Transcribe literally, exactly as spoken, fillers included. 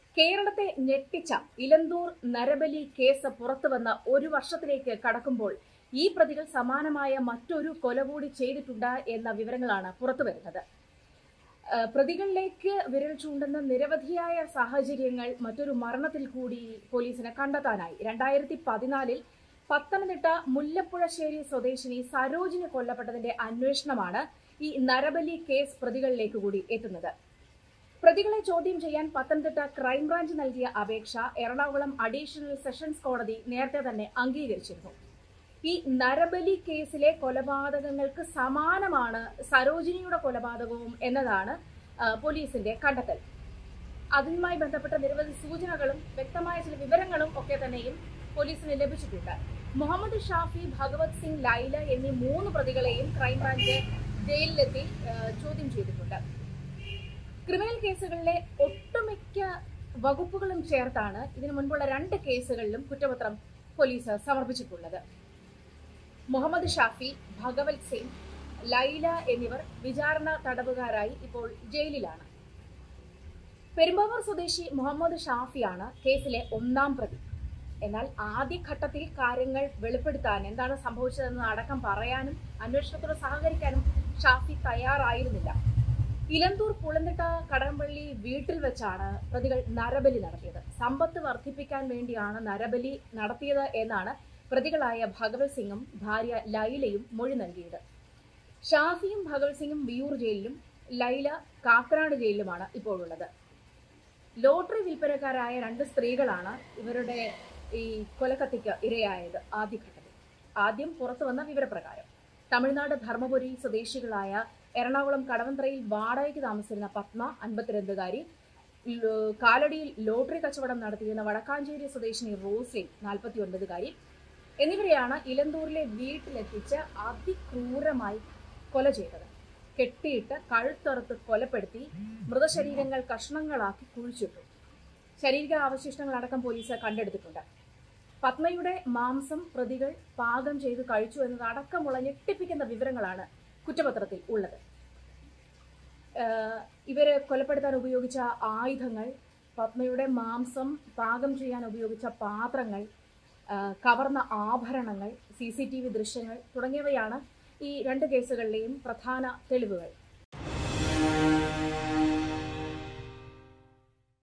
കേരളത്തെ ഞെട്ടിച്ച ഇലന്തൂർ നരബലി കേസ് പുറത്തുവന്ന ഒരു വർഷത്തിലേക്ക് കടക്കുമ്പോൾ ഈ പ്രതികൾ സമാനമായ മറ്റൊരു കൊല കൂടി ചെയ്തിട്ടുണ്ട് എന്ന വിവരങ്ങളാണ് പുറത്തുവരുന്നത്. പ്രതികളിലേക്ക് വിരൽ ചൂണ്ടുന്ന നിരവധിയായ സാഹചര്യങ്ങൾ മറ്റൊരു മരണത്തിൽ കൂടി പോലീസിന് കണ്ടെത്താനായി. രണ്ടായിരത്തി പതിനാലിൽ പത്തനംതിട്ട മുല്ലപ്പുഴശ്ശേരി സ്വദേശിനി സരോജിനി കൊല്ലപ്പെട്ടതിന്റെ അന്വേഷണമാണ് ഈ നരബലി കേസ് പ്രതികളിലേക്ക് കൂടി എത്തുന്നത്. പ്രതികളെ ചോദ്യം ചെയ്യാൻ പത്തനംതിട്ട ക്രൈംബ്രാഞ്ച് നൽകിയ അപേക്ഷ എറണാകുളം അഡീഷണൽ സെഷൻസ് കോടതി നേരത്തെ തന്നെ അംഗീകരിച്ചിരുന്നു. ഈ നരബലി കേസിലെ കൊലപാതകങ്ങൾക്ക് സമാനമാണ് സരോജിനിയുടെ കൊലപാതകവും എന്നതാണ് പോലീസിന്റെ കണ്ടെത്തൽ. അതുമായി ബന്ധപ്പെട്ട നിരവധി സൂചനകളും വ്യക്തമായ ചില വിവരങ്ങളും ഒക്കെ തന്നെയും പോലീസിന് ലഭിച്ചിട്ടുണ്ട്. മുഹമ്മദ് ഷാഫി, ഭഗവത് സിംഗ്, ലൈല എന്നീ മൂന്ന് പ്രതികളെയും ക്രൈംബ്രാഞ്ച് ജയിലിലെത്തി ചോദ്യം ചെയ്തിട്ടുണ്ട്. ക്രിമിനൽ കേസുകളിലെ ഒട്ടുമിക്ക വകുപ്പുകളും ചേർത്താണ് ഇതിനു മുൻപുള്ള രണ്ട് കേസുകളിലും കുറ്റപത്രം പോലീസ് സമർപ്പിച്ചിട്ടുള്ളത്. മുഹമ്മദ് ഷാഫി, ഭഗവത് സിംഗ്, ലൈല എന്നിവർ വിചാരണ തടവുകാരായി ഇപ്പോൾ ജയിലിലാണ്. പെരുമ്പാവൂർ സ്വദേശി മുഹമ്മദ് ഷാഫിയാണ് കേസിലെ ഒന്നാം പ്രതി. എന്നാൽ ആദ്യഘട്ടത്തിൽ കാര്യങ്ങൾ വെളിപ്പെടുത്താൻ, എന്താണ് സംഭവിച്ചതെന്ന് അടക്കം പറയാനും അന്വേഷണത്തോട് സഹകരിക്കാനും ഷാഫി തയ്യാറായിരുന്നില്ല. ഇലന്തൂർ പുളന്തിട്ട കടകംപള്ളി വീട്ടിൽ വെച്ചാണ് പ്രതികൾ നരബലി നടത്തിയത്. സമ്പത്ത് വർദ്ധിപ്പിക്കാൻ വേണ്ടിയാണ് നരബലി നടത്തിയത് എന്നാണ് പ്രതികളായ ഭഗവത് സിംഗും ഭാര്യ ലൈലയും മൊഴി നൽകിയത്. ഷാഫിയും ഭഗവത് സിംഗും വിയൂർ ജയിലിലും ലൈല കാക്കനാട് ജയിലിലുമാണ് ഇപ്പോഴുള്ളത്. ലോട്ടറി വിൽപ്പനക്കാരായ രണ്ട് സ്ത്രീകളാണ് ഇവരുടെ ഈ കൊലക്കത്തിക്ക് ഇരയായത്. ആദ്യഘട്ടത്തിൽ ആദ്യം പുറത്തു വന്ന വിവരപ്രകാരം തമിഴ്നാട് ധർമ്മപുരി സ്വദേശികളായ എറണാകുളം കടവന്ത്രയിൽ വാടകയ്ക്ക് താമസിച്ചിരുന്ന പത്മ, അൻപത്തിരണ്ടുകാരി, കാലടിയിൽ ലോട്ടറി കച്ചവടം നടത്തിയിരുന്ന വടക്കാഞ്ചേരി സ്വദേശിനി റോസ്ലിൻ, നാൽപ്പത്തി ഒൻപതുകാരി എന്നിവരെയാണ് ഇലന്തൂരിലെ വീട്ടിലെത്തിച്ച് അതിക്രൂരമായി കൊല ചെയ്തത്. കെട്ടിയിട്ട് കഴുത്തറുത്ത് കൊലപ്പെടുത്തി മൃതശരീരങ്ങൾ കഷ്ണങ്ങളാക്കി കുഴിച്ചിട്ടു. ശാരീരിക അവശിഷ്ടങ്ങളടക്കം പോലീസ് കണ്ടെടുത്തിട്ടുണ്ട്. പത്മയുടെ മാംസം പ്രതികൾ പാകം ചെയ്ത് കഴിച്ചു എന്നതടക്കമുള്ള ഞെട്ടിപ്പിക്കുന്ന വിവരങ്ങളാണ് കുറ്റപത്രത്തിൽ ഉള്ളത്. ഇവര് കൊലപ്പെടുത്താൻ ഉപയോഗിച്ച ആയുധങ്ങൾ, പത്മയുടെ മാംസം പാകം ചെയ്യാൻ ഉപയോഗിച്ച പാത്രങ്ങൾ, കവർന്ന ആഭരണങ്ങൾ, സി സി ടി വി ദൃശ്യങ്ങൾ തുടങ്ങിയവയാണ് ഈ രണ്ട് കേസുകളിലെയും പ്രധാന തെളിവുകൾ.